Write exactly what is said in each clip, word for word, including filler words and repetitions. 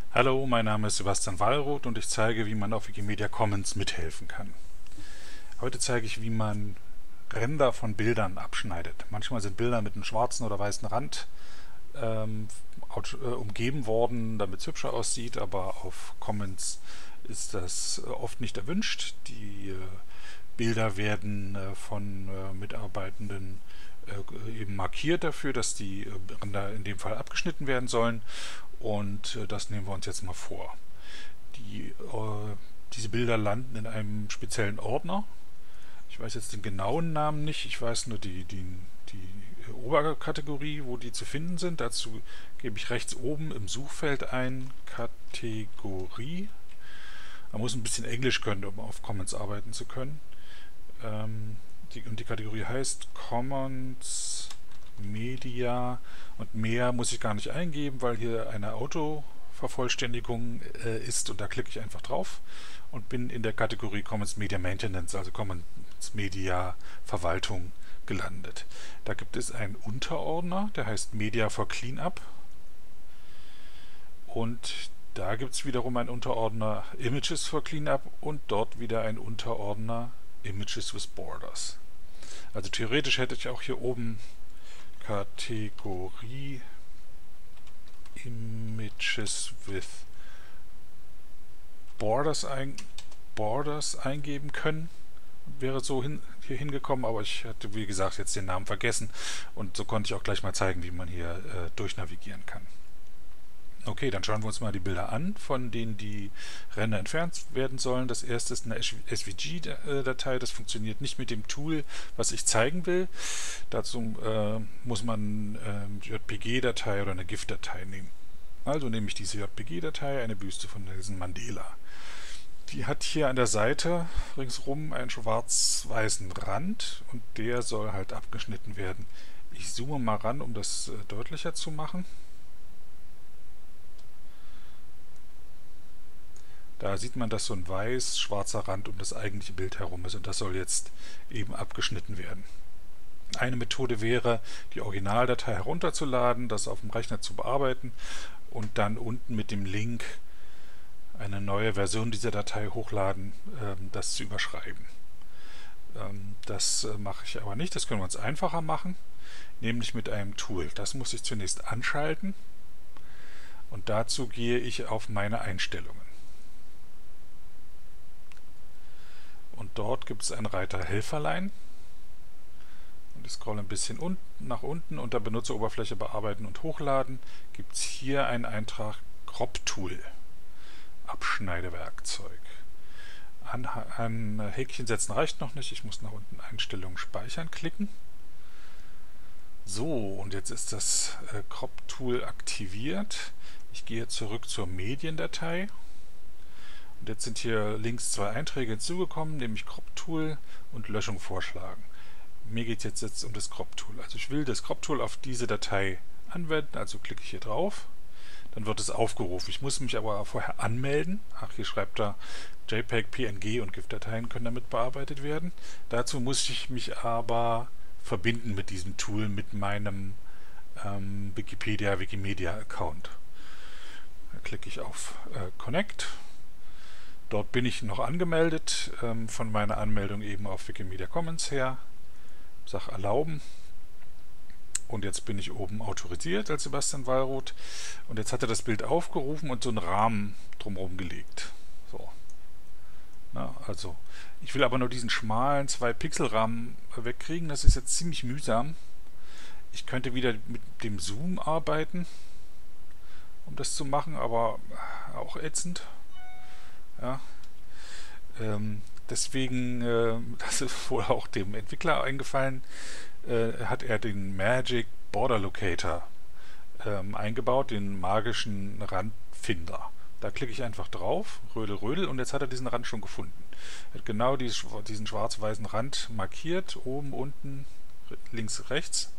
Hallo, mein Name ist Sebastian Wallroth und ich zeige, wie man auf Wikimedia Commons mithelfen kann. Heute zeige ich, wie man Ränder von Bildern abschneidet. Manchmal sind Bilder mit einem schwarzen oder weißen Rand ähm, umgeben worden, damit es hübscher aussieht, aber auf Commons ist das oft nicht erwünscht. Die äh, Bilder werden äh, von äh, Mitarbeitenden äh, eben markiert dafür, dass die Ränder in dem Fall abgeschnitten werden sollen. Und äh, das nehmen wir uns jetzt mal vor. Die, äh, diese Bilder landen in einem speziellen Ordner. Ich weiß jetzt den genauen Namen nicht, ich weiß nur die, die, die Oberkategorie, wo die zu finden sind. Dazu gebe ich rechts oben im Suchfeld ein Kategorie. Man muss ein bisschen Englisch können, um auf Commons arbeiten zu können. Ähm, die, und die Kategorie heißt Commons Media und mehr muss ich gar nicht eingeben, weil hier eine Autovervollständigung äh, ist und da klicke ich einfach drauf und bin in der Kategorie Commons Media Maintenance, also Commons Media Verwaltung gelandet. Da gibt es einen Unterordner, der heißt Media for Cleanup und da gibt es wiederum einen Unterordner Images for Cleanup und dort wieder ein Unterordner Images with Borders. Also theoretisch hätte ich auch hier oben Kategorie Images with Borders, ein, Borders eingeben können. Wäre so hin, hier hingekommen, aber ich hatte, wie gesagt, jetzt den Namen vergessen und so konnte ich auch gleich mal zeigen, wie man hier äh, durchnavigieren kann. Okay, dann schauen wir uns mal die Bilder an, von denen die Ränder entfernt werden sollen. Das erste ist eine S V G-Datei, das funktioniert nicht mit dem Tool, was ich zeigen will. Dazu äh, muss man äh, J P G-Datei oder eine GIF-Datei nehmen. Also nehme ich diese J P G-Datei, eine Büste von Nelson Mandela. Die hat hier an der Seite ringsrum einen schwarz-weißen Rand und der soll halt abgeschnitten werden. Ich zoome mal ran, um das äh, deutlicher zu machen. Da sieht man, dass so ein weiß-schwarzer Rand um das eigentliche Bild herum ist und das soll jetzt eben abgeschnitten werden. Eine Methode wäre, die Originaldatei herunterzuladen, das auf dem Rechner zu bearbeiten und dann unten mit dem Link eine neue Version dieser Datei hochladen, ähm, das zu überschreiben. Ähm, das äh, mache ich aber nicht, das können wir uns einfacher machen, nämlich mit einem Tool. Das muss ich zunächst anschalten und dazu gehe ich auf meine Einstellungen. Und dort gibt es einen Reiter Helferlein. Und ich scrolle ein bisschen unten, nach unten unter Benutzeroberfläche bearbeiten und hochladen. Gibt es hier einen Eintrag Crop Tool, Abschneidewerkzeug. An, an Häkchen setzen reicht noch nicht. Ich muss nach unten Einstellungen speichern klicken. So, und jetzt ist das äh, Crop Tool aktiviert. Ich gehe zurück zur Mediendatei. Und jetzt sind hier links zwei Einträge hinzugekommen, nämlich Crop Tool und Löschung vorschlagen. Mir geht es jetzt, jetzt um das Crop Tool. Also ich will das Crop Tool auf diese Datei anwenden, also klicke ich hier drauf. Dann wird es aufgerufen. Ich muss mich aber vorher anmelden. Ach, hier schreibt er, JPEG, P N G und GIF-Dateien können damit bearbeitet werden. Dazu muss ich mich aber verbinden mit diesem Tool, mit meinem ähm, Wikipedia, Wikimedia-Account. Da klicke ich auf äh, Connect. Dort bin ich noch angemeldet, ähm, von meiner Anmeldung eben auf Wikimedia Commons her. Sage Erlauben. Und jetzt bin ich oben autorisiert als Sebastian Wallroth. Und jetzt hat er das Bild aufgerufen und so einen Rahmen drumherum gelegt. So. Na, also, ich will aber nur diesen schmalen zwei Pixel Rahmen wegkriegen. Das ist jetzt ziemlich mühsam. Ich könnte wieder mit dem Zoom arbeiten, um das zu machen, aber auch ätzend. Ja, ähm, deswegen, äh, das ist wohl auch dem Entwickler eingefallen, äh, hat er den Magic Border Locator ähm, eingebaut, den magischen Randfinder. Da klicke ich einfach drauf, rödel, rödel, und jetzt hat er diesen Rand schon gefunden. Er hat genau dies, diesen schwarz-weißen Rand markiert, oben, unten, links, rechts,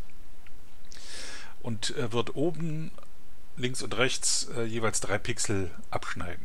und äh, wird oben, links und rechts äh, jeweils drei Pixel abschneiden.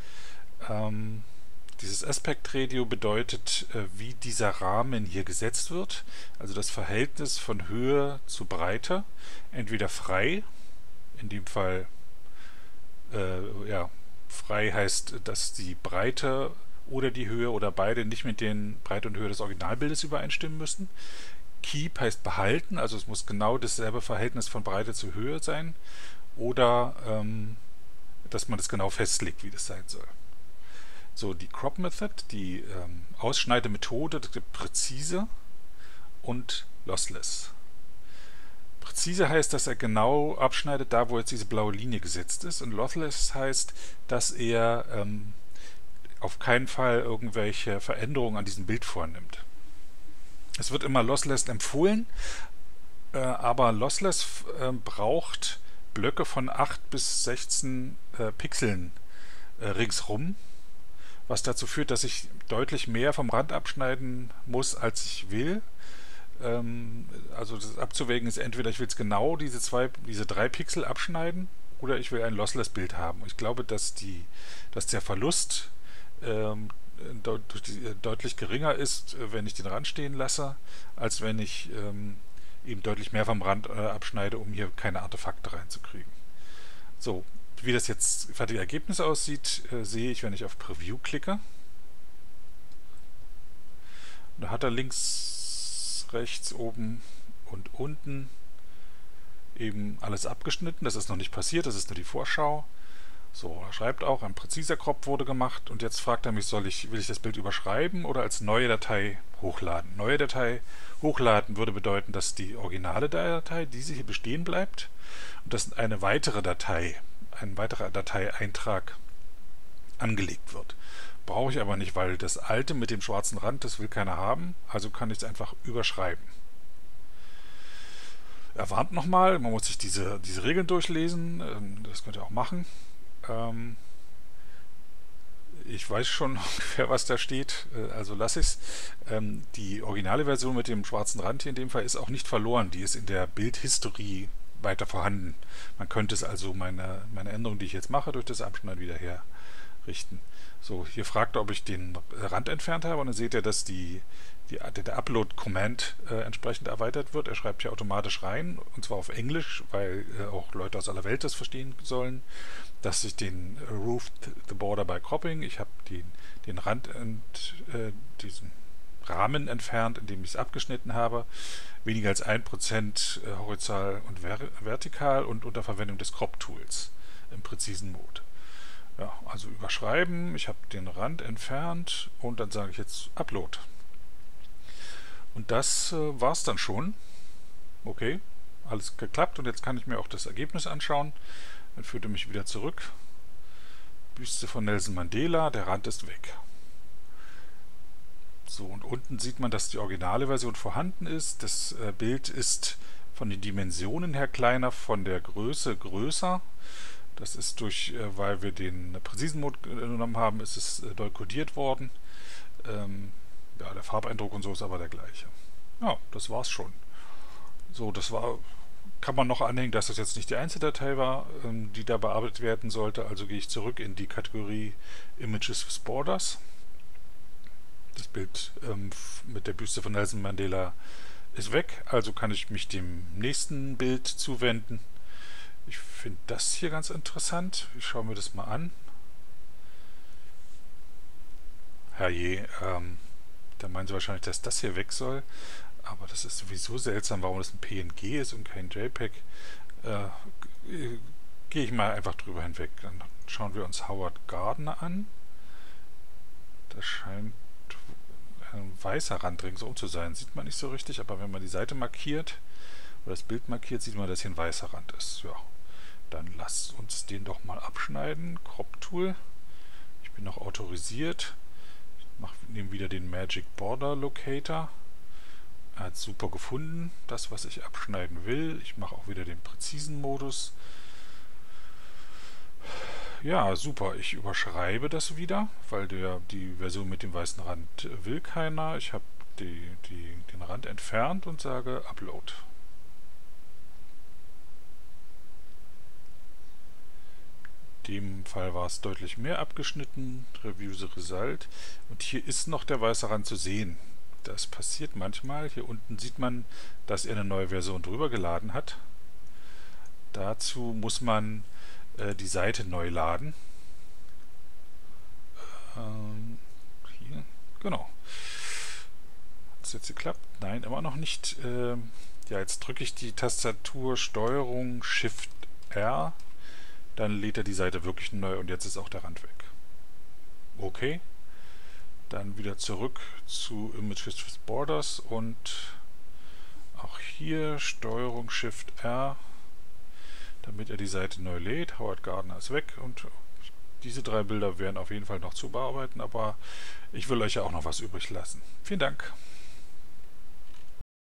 Ähm, dieses Aspect Radio bedeutet, äh, wie dieser Rahmen hier gesetzt wird, also das Verhältnis von Höhe zu Breite, entweder frei, in dem Fall Äh, ja, frei heißt, dass die Breite oder die Höhe oder beide nicht mit den Breite und Höhe des Originalbildes übereinstimmen müssen. Keep heißt behalten, also es muss genau dasselbe Verhältnis von Breite zu Höhe sein. Oder ähm, dass man das genau festlegt, wie das sein soll. So, die Crop Method, die ähm, Ausschneidemethode, das gibt präzise und lossless. Präzise heißt, dass er genau abschneidet, da wo jetzt diese blaue Linie gesetzt ist. Und lossless heißt, dass er ähm, auf keinen Fall irgendwelche Veränderungen an diesem Bild vornimmt. Es wird immer lossless empfohlen, äh, aber lossless äh, braucht Blöcke von acht bis sechzehn äh, Pixeln äh, ringsrum, was dazu führt, dass ich deutlich mehr vom Rand abschneiden muss, als ich will. Ähm, also das abzuwägen ist entweder ich will es genau diese zwei, diese drei Pixel abschneiden oder ich will ein Lossless-Bild haben. Ich glaube, dass die, dass der Verlust ähm, deut die, deutlich geringer ist, wenn ich den Rand stehen lasse, als wenn ich ähm, eben deutlich mehr vom Rand äh, abschneide, um hier keine Artefakte reinzukriegen. So, wie das jetzt fertige Ergebnis aussieht, äh, sehe ich, wenn ich auf Preview klicke. Da hat er links, rechts, oben und unten eben alles abgeschnitten. Das ist noch nicht passiert, das ist nur die Vorschau. So, er schreibt auch, ein präziser Crop wurde gemacht und jetzt fragt er mich, soll ich, will ich das Bild überschreiben oder als neue Datei hochladen? Neue Datei hochladen würde bedeuten, dass die originale Datei, diese hier bestehen bleibt und dass eine weitere Datei, ein weiterer Dateieintrag angelegt wird. Brauche ich aber nicht, weil das alte mit dem schwarzen Rand, das will keiner haben, also kann ich es einfach überschreiben. Er warnt nochmal, man muss sich diese, diese Regeln durchlesen, das könnt ihr auch machen. Ich weiß schon ungefähr, was da steht, also lasse ich es. Die originale Version mit dem schwarzen Rand hier in dem Fall ist auch nicht verloren, die ist in der Bildhistorie weiter vorhanden. Man könnte es also, meine, meine Änderung, die ich jetzt mache, durch das Abschneiden wieder herrichten. So, hier fragt er, ob ich den Rand entfernt habe und dann seht ihr, dass die, die, der Upload-Command äh, entsprechend erweitert wird. Er schreibt hier automatisch rein, und zwar auf Englisch, weil äh, auch Leute aus aller Welt das verstehen sollen, dass ich den uh, Roofed the Border by Cropping, ich habe den, den Rand, ent, äh, diesen Rahmen entfernt, indem ich es abgeschnitten habe, weniger als ein Prozent äh, horizontal und ver vertikal und unter Verwendung des Crop-Tools im präzisen Mode. Ja, also überschreiben, ich habe den Rand entfernt und dann sage ich jetzt Upload. Und das äh, war es dann schon. Okay, alles geklappt und jetzt kann ich mir auch das Ergebnis anschauen. Dann führt er mich wieder zurück. Büste von Nelson Mandela, der Rand ist weg. So, und unten sieht man, dass die originale Version vorhanden ist. Das äh, Bild ist von den Dimensionen her kleiner, von der Größe größer. Das ist durch, äh, weil wir den präzisen Mode genommen haben, ist es äh, doll kodiert worden. Ähm, ja, der Farbeindruck und so ist aber der gleiche. Ja, das war's schon. So, das war, kann man noch anhängen, dass das jetzt nicht die Einzeldatei war, ähm, die da bearbeitet werden sollte. Also gehe ich zurück in die Kategorie Images with Borders. Das Bild ähm, mit der Büste von Nelson Mandela ist weg, also kann ich mich dem nächsten Bild zuwenden. Ich finde das hier ganz interessant. Ich schaue mir das mal an. Herrje, ähm, da meinen sie wahrscheinlich, dass das hier weg soll. Aber das ist sowieso seltsam, warum das ein P N G ist und kein JPEG. Äh, Gehe ich mal einfach drüber hinweg. Dann schauen wir uns Howard Gardner an. Das scheint ein weißer Rand ringsum zu sein. Sieht man nicht so richtig, aber wenn man die Seite markiert oder das Bild markiert, sieht man, dass hier ein weißer Rand ist. Ja. Dann lasst uns den doch mal abschneiden. Crop Tool. Ich bin noch autorisiert. Ich nehme wieder den Magic Border Locator. Er hat super gefunden, das was ich abschneiden will. Ich mache auch wieder den präzisen Modus. Ja, super. Ich überschreibe das wieder, weil der, die Version mit dem weißen Rand will keiner. Ich habe die, die, den Rand entfernt und sage Upload. In dem Fall war es deutlich mehr abgeschnitten. Review the Result. Und hier ist noch der weiße Rand zu sehen. Das passiert manchmal. Hier unten sieht man, dass er eine neue Version drüber geladen hat. Dazu muss man äh, die Seite neu laden. Ähm, hier, genau. Hat es jetzt geklappt? Nein, immer noch nicht. Ähm, ja, jetzt drücke ich die Tastatur Steuerung Shift R. Dann lädt er die Seite wirklich neu und jetzt ist auch der Rand weg. Okay. Dann wieder zurück zu Images with Borders und auch hier Steuerung Shift R, damit er die Seite neu lädt. Howard Gardner ist weg und diese drei Bilder wären auf jeden Fall noch zu bearbeiten, aber ich will euch ja auch noch was übrig lassen. Vielen Dank.